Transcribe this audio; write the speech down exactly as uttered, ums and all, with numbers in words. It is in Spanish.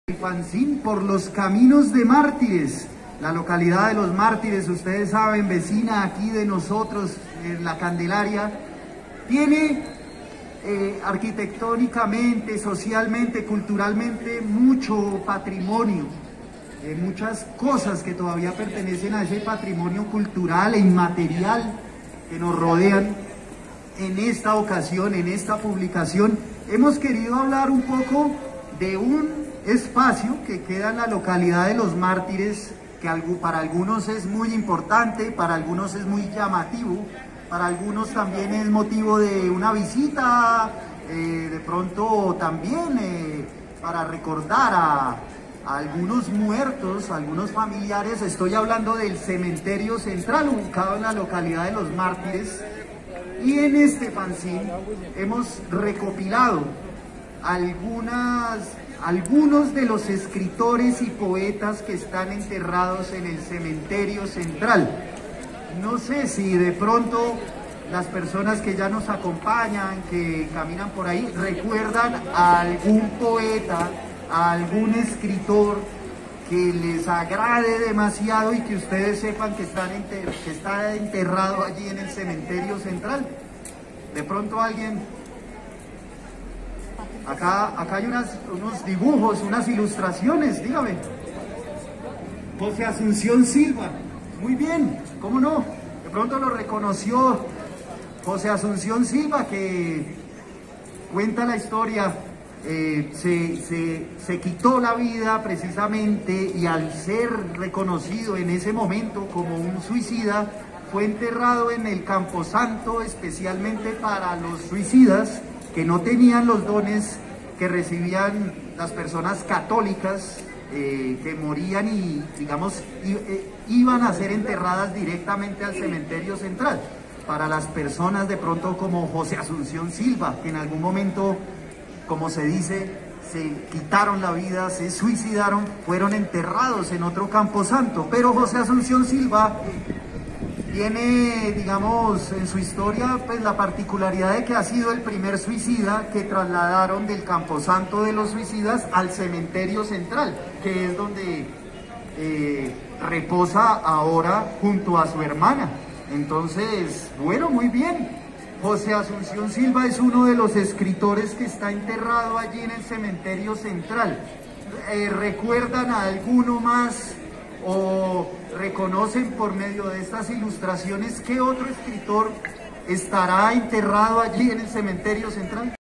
El fanzine Por los Caminos de Mártires, la localidad de los Mártires, ustedes saben, vecina aquí de nosotros, en la Candelaria, tiene eh, arquitectónicamente, socialmente, culturalmente mucho patrimonio, eh, muchas cosas que todavía pertenecen a ese patrimonio cultural e inmaterial que nos rodean. En esta ocasión, en esta publicación, hemos querido hablar un poco de un espacio que queda en la localidad de los Mártires, que para algunos es muy importante, para algunos es muy llamativo, para algunos también es motivo de una visita, eh, de pronto también eh, para recordar a, a algunos muertos, a algunos familiares. Estoy hablando del cementerio central ubicado en la localidad de los Mártires, y en este fanzine hemos recopilado algunas algunos de los escritores y poetas que están enterrados en el cementerio central. No sé si de pronto las personas que ya nos acompañan, que caminan por ahí, recuerdan a algún poeta, a algún escritor que les agrade demasiado y que ustedes sepan que, están enter que está enterrado allí en el cementerio central. De pronto alguien... Acá, acá hay unas, unos dibujos, unas ilustraciones, dígame. José Asunción Silva, muy bien, ¿cómo no? De pronto lo reconoció José Asunción Silva, que cuenta la historia, eh, se, se, se quitó la vida precisamente, y al ser reconocido en ese momento como un suicida, fue enterrado en el Camposanto especialmente para los suicidas que no tenían los dones que recibían las personas católicas, eh, que morían y, digamos, i, eh, iban a ser enterradas directamente al cementerio central. Para las personas de pronto como José Asunción Silva, que en algún momento, como se dice, se quitaron la vida, se suicidaron, fueron enterrados en otro camposanto. Pero José Asunción Silva tiene, digamos, en su historia, pues la particularidad de que ha sido el primer suicida que trasladaron del Camposanto de los Suicidas al cementerio central, que es donde eh, reposa ahora junto a su hermana. Entonces, bueno, muy bien. José Asunción Silva es uno de los escritores que está enterrado allí en el cementerio central. Eh, ¿Recuerdan a alguno más o reconocen por medio de estas ilustraciones qué otro escritor estará enterrado allí en el cementerio central?